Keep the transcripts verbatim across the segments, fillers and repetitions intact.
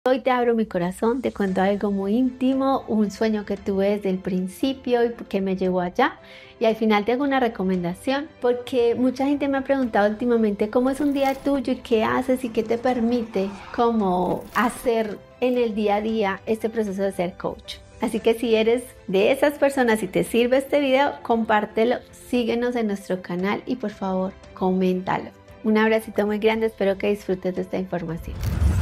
Hoy te abro mi corazón, te cuento algo muy íntimo, un sueño que tuve desde el principio y que me llevó allá. Y al final te hago una recomendación porque mucha gente me ha preguntado últimamente cómo es un día tuyo y qué haces y qué te permite como hacer en el día a día este proceso de ser coach. Así que si eres de esas personas y te sirve este video, compártelo, síguenos en nuestro canal y por favor, coméntalo. Un abracito muy grande, espero que disfrutes de esta información.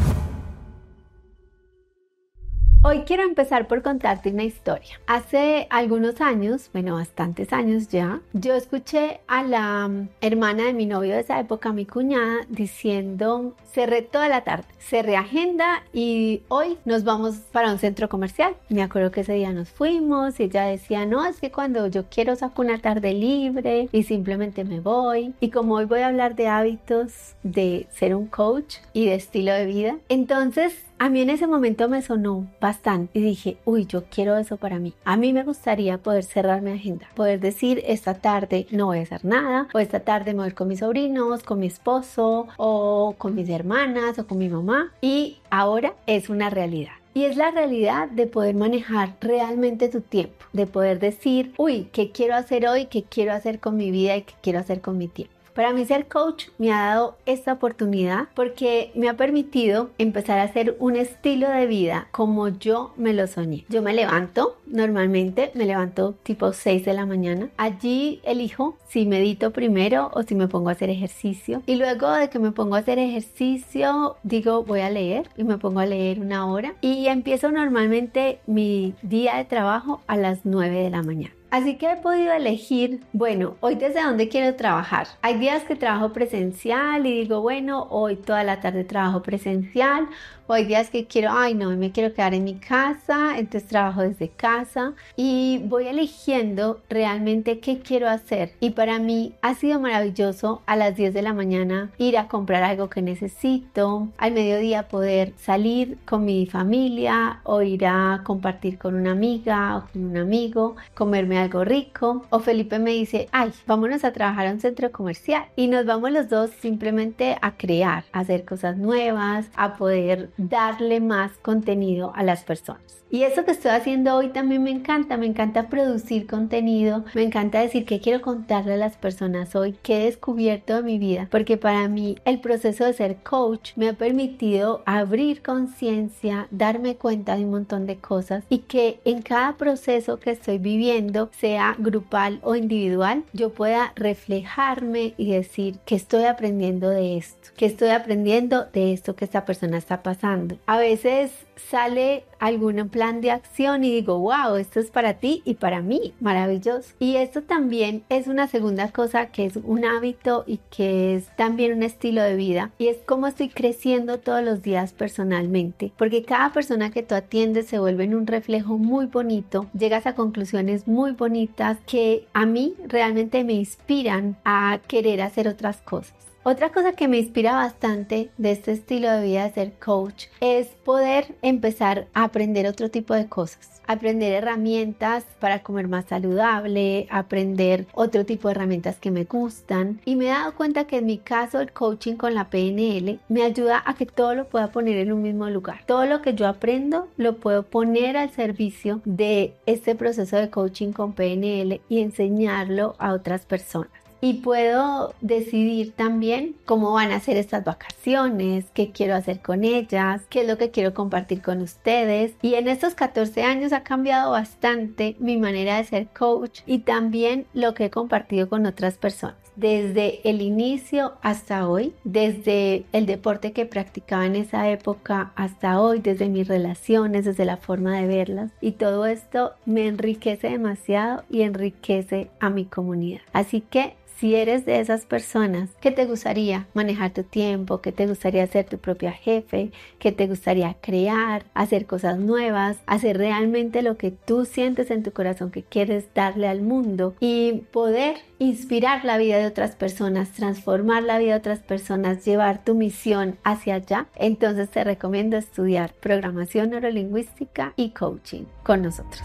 Hoy quiero empezar por contarte una historia. Hace algunos años, bueno, bastantes años ya, yo escuché a la hermana de mi novio de esa época, mi cuñada, diciendo: cerré toda la tarde, cerré agenda y hoy nos vamos para un centro comercial. Me acuerdo que ese día nos fuimos y ella decía: no, es que cuando yo quiero saco una tarde libre y simplemente me voy. Y como hoy voy a hablar de hábitos, de ser un coach y de estilo de vida, entonces a mí en ese momento me sonó bastante y dije: uy, yo quiero eso para mí. A mí me gustaría poder cerrar mi agenda, poder decir: esta tarde no voy a hacer nada, o esta tarde me voy con mis sobrinos, con mi esposo, o con mis hermanas, o con mi mamá. Y ahora es una realidad. Y es la realidad de poder manejar realmente tu tiempo, de poder decir: uy, ¿qué quiero hacer hoy? ¿Qué quiero hacer con mi vida? ¿Y qué quiero hacer con mi tiempo? Para mí ser coach me ha dado esta oportunidad porque me ha permitido empezar a hacer un estilo de vida como yo me lo soñé. Yo me levanto, normalmente me levanto tipo seis de la mañana. Allí elijo si medito primero o si me pongo a hacer ejercicio. Y luego de que me pongo a hacer ejercicio, digo: voy a leer, y me pongo a leer una hora. Y empiezo normalmente mi día de trabajo a las nueve de la mañana. Así que he podido elegir, bueno, hoy desde dónde quiero trabajar. Hay días que trabajo presencial y digo: bueno, hoy toda la tarde trabajo presencial. O hay días que quiero, ay no, me quiero quedar en mi casa, entonces trabajo desde casa. Y voy eligiendo realmente qué quiero hacer. Y para mí ha sido maravilloso a las diez de la mañana ir a comprar algo que necesito. Al mediodía poder salir con mi familia o ir a compartir con una amiga o con un amigo, comerme algo rico. O Felipe me dice: ay, vámonos a trabajar a un centro comercial. Y nos vamos los dos simplemente a crear, a hacer cosas nuevas, a poder darle más contenido a las personas. Y eso que estoy haciendo hoy también me encanta, me encanta producir contenido, me encanta decir qué quiero contarle a las personas hoy, qué he descubierto de mi vida, porque para mí el proceso de ser coach me ha permitido abrir conciencia, darme cuenta de un montón de cosas y que en cada proceso que estoy viviendo, sea grupal o individual, yo pueda reflejarme y decir: ¿qué estoy aprendiendo de esto? ¿Qué estoy aprendiendo de esto que esta persona está pasando? A veces sale algún plan de acción y digo: wow, esto es para ti y para mí, maravilloso. Y esto también es una segunda cosa que es un hábito y que es también un estilo de vida, y es cómo estoy creciendo todos los días personalmente, porque cada persona que tú atiendes se vuelve en un reflejo muy bonito, llegas a conclusiones muy bonitas que a mí realmente me inspiran a querer hacer otras cosas. Otra cosa que me inspira bastante de este estilo de vida de ser coach es poder empezar a aprender otro tipo de cosas, aprender herramientas para comer más saludable, aprender otro tipo de herramientas que me gustan. Y me he dado cuenta que en mi caso el coaching con la P N L me ayuda a que todo lo pueda poner en un mismo lugar. Todo lo que yo aprendo lo puedo poner al servicio de este proceso de coaching con P N L y enseñarlo a otras personas. Y puedo decidir también cómo van a ser estas vacaciones, qué quiero hacer con ellas, qué es lo que quiero compartir con ustedes. Y en estos catorce años ha cambiado bastante mi manera de ser coach y también lo que he compartido con otras personas. Desde el inicio hasta hoy, desde el deporte que practicaba en esa época hasta hoy, desde mis relaciones, desde la forma de verlas. Y todo esto me enriquece demasiado y enriquece a mi comunidad. Así que si eres de esas personas que te gustaría manejar tu tiempo, que te gustaría ser tu propia jefe, que te gustaría crear, hacer cosas nuevas, hacer realmente lo que tú sientes en tu corazón que quieres darle al mundo y poder inspirar la vida de otras personas, transformar la vida de otras personas, llevar tu misión hacia allá, entonces te recomiendo estudiar programación neurolingüística y coaching con nosotros.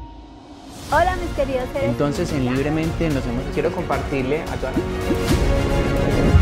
Hola mis queridos seres. Entonces en Libremente nos hemos... quiero compartirle a todas las...